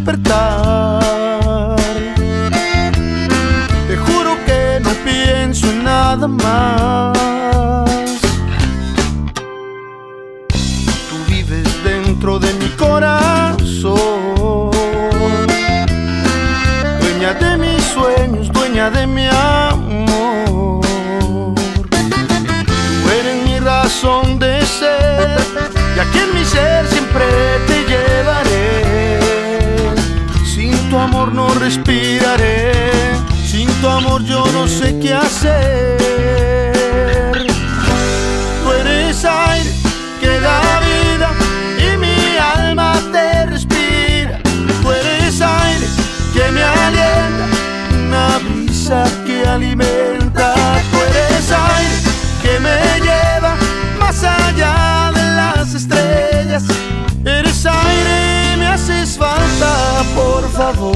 despertar. Te juro que no pienso en nada más. Tú vives dentro de mi corazón, dueña de mis sueños, dueña de mi amor. Tú eres mi razón de ser, y aquí en mi ser siempre te llevaré. Sin tu amor no respiraré, sin tu amor yo no sé qué hacer. Tú eres aire que da vida y mi alma te respira. Tú eres aire que me alienta, una brisa que alimenta. Tú eres aire que me lleva más allá de las estrellas. Eres aire, me haces falta, por favor,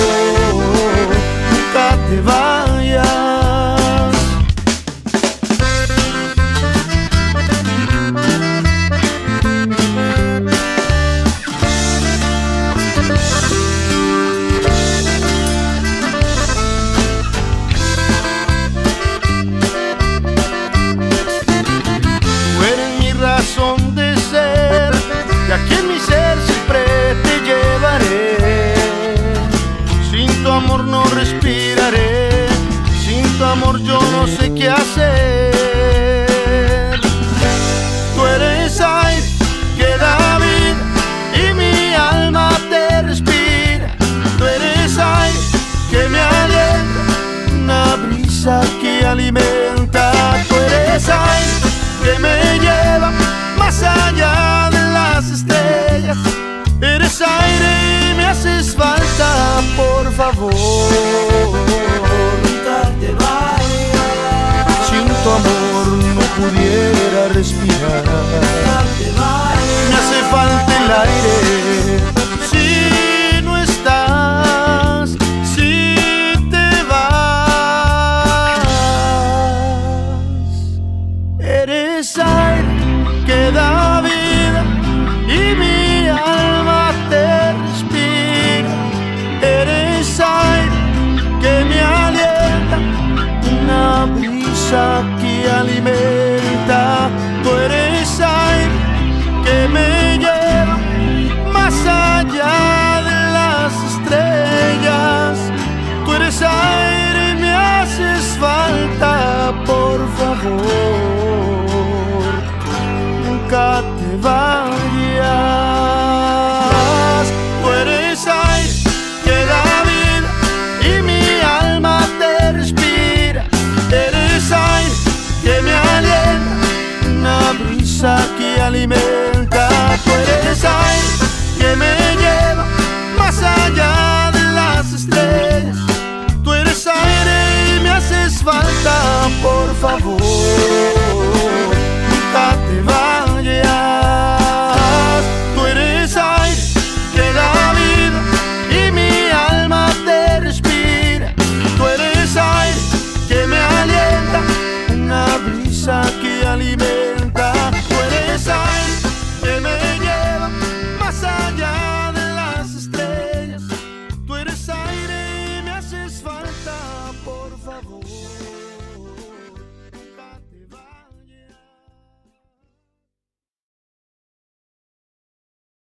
nunca te vayas. Razón de ser, y aquí en mi ser siempre te llevaré. Sin tu amor no respiraré, sin tu amor yo no sé qué hacer. Tú eres aire que da vida y mi alma te respira. Tú eres aire que me alienta, una brisa que alimenta. Tú eres aire que me lleva más allá de las estrellas. Eres aire y me haces falta, por favor, nunca te vayas. Sin tu amor no pudiera respirar. Nunca te vayas. Me hace falta el aire si no estás, si te vas. Eres aire que da vida y mi alma te respira. Eres aire que me alienta, una brisa que alimenta. Tú eres aire que me lleva más allá de las estrellas. Tú eres aire y me haces falta, por favor, nunca te vayas. Tú eres aire que da vida y mi alma te respira. Eres aire que me alienta, una brisa que alimenta. Tú eres aire que me lleva más allá de las estrellas. Tú eres aire y me haces falta, por favor, nunca